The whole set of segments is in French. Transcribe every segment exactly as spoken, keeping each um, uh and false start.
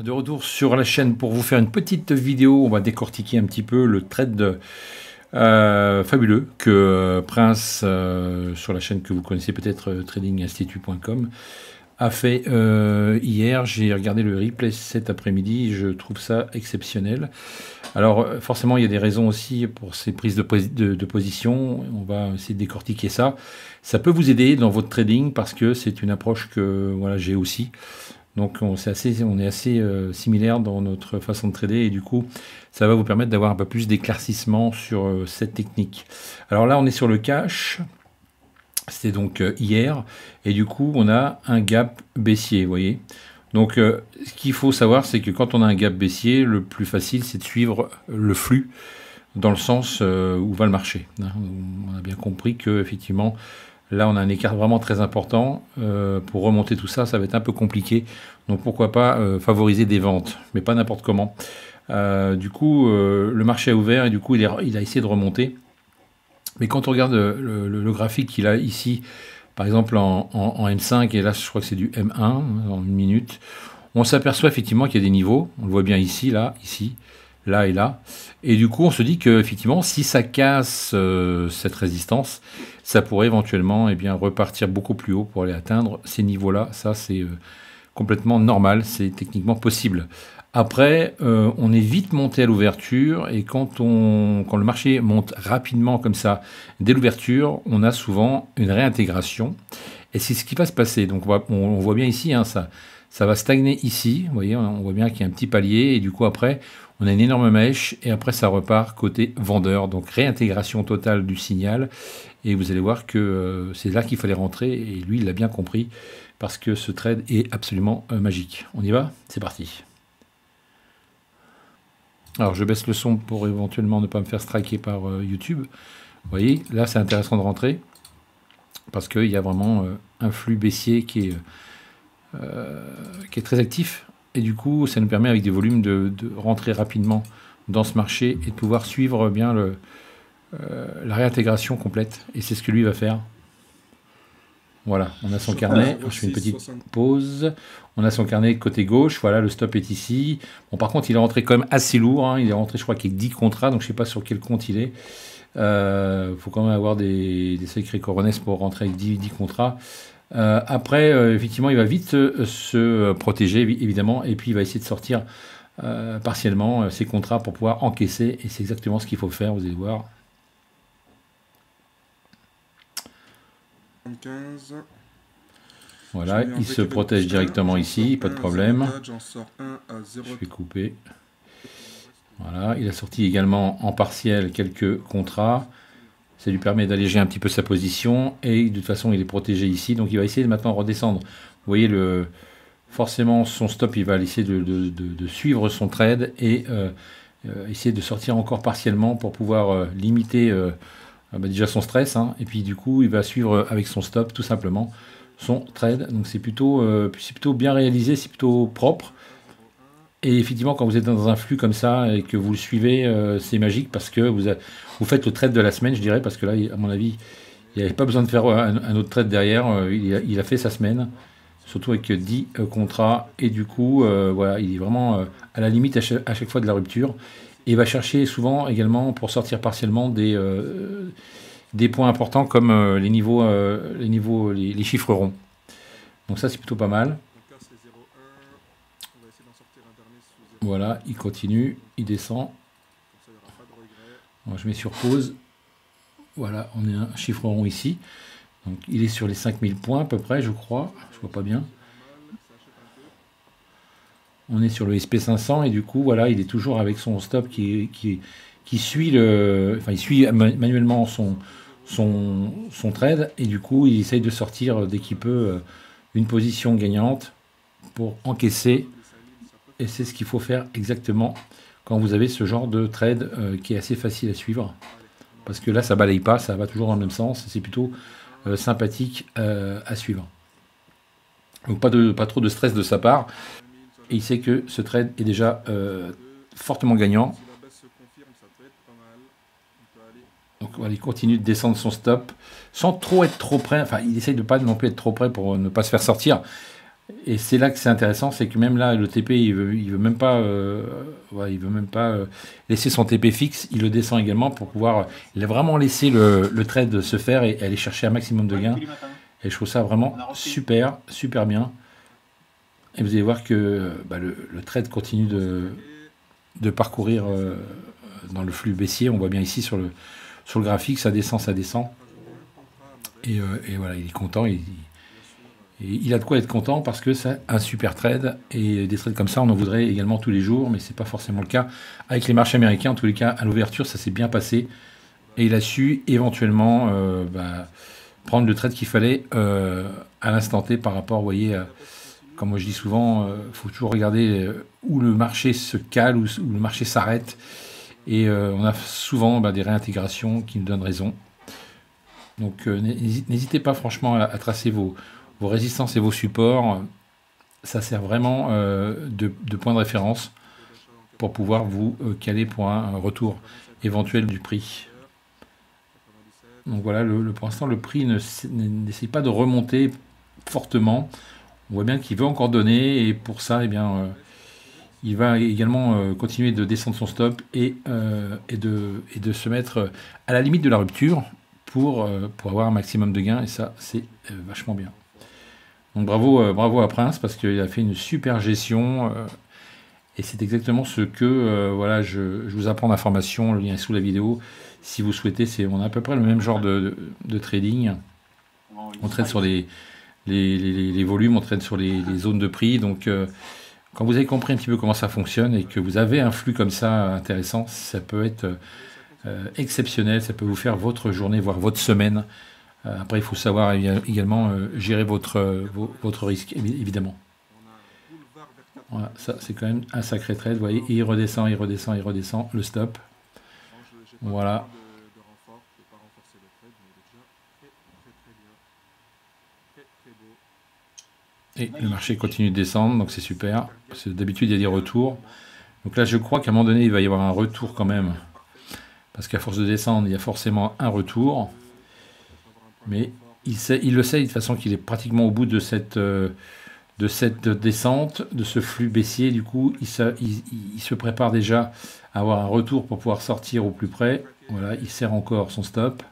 de retour sur la chaîne pour vous faire une petite vidéo. On va décortiquer un petit peu le trade euh, fabuleux que euh, Prince, euh, sur la chaîne que vous connaissez peut-être, euh, trading institute point com, a fait euh, hier. J'ai regardé le replay cet après-midi, je trouve ça exceptionnel. Alors forcément, il y a des raisons aussi pour ces prises de, posi de, de position. On va essayer de décortiquer ça. Ça peut vous aider dans votre trading parce que c'est une approche que voilà, j'ai aussi. Donc on, est assez, on est assez euh, similaire dans notre façon de trader et du coup ça va vous permettre d'avoir un peu plus d'éclaircissement sur euh, cette technique. Alors là on est sur le cash, c'était donc euh, hier, et du coup on a un gap baissier, vous voyez. Donc euh, ce qu'il faut savoir, c'est que quand on a un gap baissier, le plus facile c'est de suivre le flux dans le sens euh, où va le marché. On a bien compris que effectivement là, on a un écart vraiment très important. Euh, pour remonter tout ça, ça va être un peu compliqué. Donc, pourquoi pas euh, favoriser des ventes, mais pas n'importe comment. Euh, du coup, euh, le marché a ouvert et du coup, il, est, il a essayé de remonter. Mais quand on regarde le, le, le graphique qu'il a ici, par exemple en, en, en M cinq, et là, je crois que c'est du M un, en une minute, on s'aperçoit effectivement qu'il y a des niveaux. On le voit bien ici, là, ici, là et là. Et du coup, on se dit que effectivement, si ça casse euh, cette résistance, ça pourrait éventuellement eh bien, repartir beaucoup plus haut pour aller atteindre ces niveaux-là. Ça, c'est euh, complètement normal, c'est techniquement possible. Après, euh, on est vite monté à l'ouverture, et quand, on, quand le marché monte rapidement comme ça, dès l'ouverture, on a souvent une réintégration. Et c'est ce qui va se passer. Donc, on, va, on, on voit bien ici, hein, ça, ça va stagner ici. Vous voyez, on voit bien qu'il y a un petit palier, et du coup, après, on a une énorme mèche, et après, ça repart côté vendeur. Donc, réintégration totale du signal. Et vous allez voir que euh, c'est là qu'il fallait rentrer, et lui, il l'a bien compris, parce que ce trade est absolument euh, magique. On y va? C'est parti. Alors, je baisse le son pour éventuellement ne pas me faire striker par euh, YouTube. Vous voyez, là, c'est intéressant de rentrer, parce qu'il y a vraiment euh, un flux baissier qui est, euh, qui est très actif. Et du coup, ça nous permet, avec des volumes, de, de rentrer rapidement dans ce marché et de pouvoir suivre bien le... Euh, la réintégration complète, et c'est ce que lui va faire. Voilà, on a son carnet, je fais une petite pause, on a son carnet côté gauche, voilà, le stop est ici. Bon, par contre, il est rentré quand même assez lourd, hein. Il est rentré, je crois qu'il y a dix contrats, donc je ne sais pas sur quel compte il est. Il euh, faut quand même avoir des, des sacrés coronesses pour rentrer avec dix, dix contrats. Euh, après, euh, effectivement, il va vite euh, se protéger, évidemment, et puis il va essayer de sortir euh, partiellement euh, ses contrats pour pouvoir encaisser, et c'est exactement ce qu'il faut faire, vous allez voir. quinze. Voilà, il se protège directement ici, pas de problème. Je vais couper. Voilà, il a sorti également en partiel quelques contrats. Ça lui permet d'alléger un petit peu sa position, et de toute façon, il est protégé ici. Donc, il va essayer de maintenant redescendre. Vous voyez, le, forcément, son stop, il va essayer de, de, de, de suivre son trade et euh, euh, essayer de sortir encore partiellement pour pouvoir euh, limiter... Euh, Ah bah déjà son stress, hein, et puis du coup il va suivre avec son stop tout simplement son trade. Donc c'est plutôt, euh, c'est plutôt bien réalisé, c'est plutôt propre, et effectivement quand vous êtes dans un flux comme ça et que vous le suivez, euh, c'est magique, parce que vous, a, vous faites le trade de la semaine, je dirais, parce que là à mon avis il n'y avait pas besoin de faire un, un autre trade derrière. Il a, il a fait sa semaine, surtout avec dix euh, contrats, et du coup euh, voilà, il est vraiment euh, à la limite à chaque, à chaque fois de la rupture. Et il va chercher souvent également pour sortir partiellement des, euh, des points importants comme euh, les niveaux, euh, les, niveaux les, les chiffres ronds. Donc ça c'est plutôt pas mal. Voilà, il continue, il descend. Bon, je mets sur pause. Voilà, on est un chiffre rond ici. Donc il est sur les cinq mille points à peu près, je crois. Je vois pas bien. On est sur le S P cinq cents, et du coup, voilà, il est toujours avec son stop qui, qui, qui suit le, enfin, il suit manuellement son, son, son trade, et du coup, il essaye de sortir dès qu'il peut une position gagnante pour encaisser, et c'est ce qu'il faut faire exactement quand vous avez ce genre de trade euh, qui est assez facile à suivre, parce que là, ça balaye pas, ça va toujours dans le même sens, c'est plutôt euh, sympathique euh, à suivre. Donc pas, de, pas trop de stress de sa part. Et il sait que ce trade est déjà euh, fortement gagnant. Donc voilà, il continue de descendre son stop sans trop être trop près. Enfin, il essaye de ne pas non plus être trop près pour ne pas se faire sortir. Et c'est là que c'est intéressant, c'est que même là, le T P, il veut, il veut même pas, euh, ouais, il veut même pas euh, laisser son T P fixe. Il le descend également pour pouvoir, il a vraiment laissé le, le trade se faire et aller chercher un maximum de gains. Et je trouve ça vraiment super, super bien. Et vous allez voir que bah, le, le trade continue de, de parcourir euh, dans le flux baissier. On voit bien ici sur le, sur le graphique, ça descend, ça descend. Et, euh, et voilà, il est content. Il, Et il a de quoi être content parce que c'est un super trade. Et des trades comme ça, on en voudrait également tous les jours, mais ce n'est pas forcément le cas avec les marchés américains. En tous les cas, à l'ouverture, ça s'est bien passé. Et il a su éventuellement euh, bah, prendre le trade qu'il fallait euh, à l'instant T par rapport, vous voyez, euh, comme moi je dis souvent, il euh, faut toujours regarder euh, où le marché se cale, où, où le marché s'arrête. Et euh, on a souvent bah, des réintégrations qui nous donnent raison. Donc euh, n'hésitez pas franchement à, à tracer vos... vos résistances et vos supports, ça sert vraiment euh, de, de point de référence pour pouvoir vous euh, caler pour un, un retour éventuel du prix. Donc voilà, le, le, pour l'instant, le prix n'essaie pas de remonter fortement. On voit bien qu'il veut encore donner et pour ça, eh bien, euh, il va également euh, continuer de descendre son stop et, euh, et, de, et de se mettre à la limite de la rupture pour, euh, pour avoir un maximum de gains et ça, c'est euh, vachement bien. Donc bravo, euh, bravo à Prince parce qu'il a fait une super gestion euh, et c'est exactement ce que euh, voilà, je, je vous apprends d'informations, le lien est sous la vidéo. Si vous souhaitez, c'est on a à peu près le même genre de, de, de trading. On trade sur les, les, les, les volumes, on trade sur les, les zones de prix. Donc euh, quand vous avez compris un petit peu comment ça fonctionne et que vous avez un flux comme ça intéressant, ça peut être euh, exceptionnel, ça peut vous faire votre journée, voire votre semaine. Après, il faut savoir également euh, gérer votre, euh, votre risque, évidemment. Voilà, ça, c'est quand même un sacré trade. Vous voyez, il redescend, il redescend, il redescend, le stop. Voilà. Et le marché continue de descendre, donc c'est super. D'habitude, il y a des retours. Donc là, je crois qu'à un moment donné, il va y avoir un retour quand même. Parce qu'à force de descendre, il y a forcément un retour. Mais il, sait, il le sait de toute façon qu'il est pratiquement au bout de cette, euh, de cette descente, de ce flux baissier. Du coup, il se, il, il se prépare déjà à avoir un retour pour pouvoir sortir au plus près. Voilà, il serre encore son stop.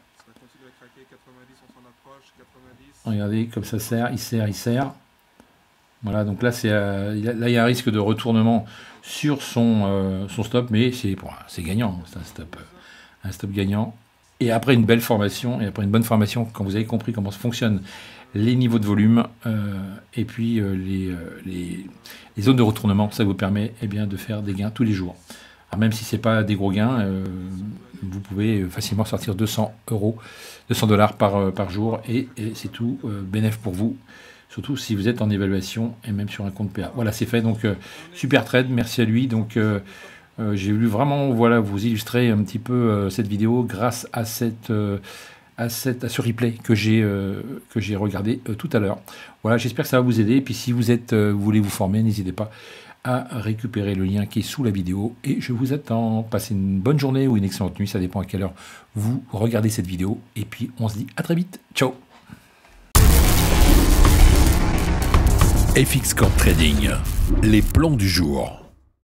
Regardez comme ça serre, il serre, il serre. Voilà, donc là, c'est, euh, là il y a un risque de retournement sur son, euh, son stop, mais c'est bon, c'est gagnant, c'est un stop, un stop gagnant. Et après une belle formation, et après une bonne formation, quand vous avez compris comment fonctionnent les niveaux de volume, euh, et puis euh, les, euh, les, les zones de retournement, ça vous permet eh bien, de faire des gains tous les jours. Alors même si ce n'est pas des gros gains, euh, vous pouvez facilement sortir deux cents euros, deux cents dollars par, euh, par jour, et, et c'est tout euh, bénéf pour vous, surtout si vous êtes en évaluation, et même sur un compte P A. Voilà, c'est fait, donc euh, super trade, merci à lui. Donc euh, Euh, j'ai voulu vraiment voilà, vous illustrer un petit peu euh, cette vidéo grâce à, cette, euh, à, cette, à ce replay que j'ai euh, que j'ai regardé euh, tout à l'heure. Voilà, j'espère que ça va vous aider. Et puis si vous, êtes, euh, vous voulez vous former, n'hésitez pas à récupérer le lien qui est sous la vidéo. Et je vous attends. Passez une bonne journée ou une excellente nuit, ça dépend à quelle heure vous regardez cette vidéo. Et puis on se dit à très vite. Ciao. F X Corp Trading, les plans du jour.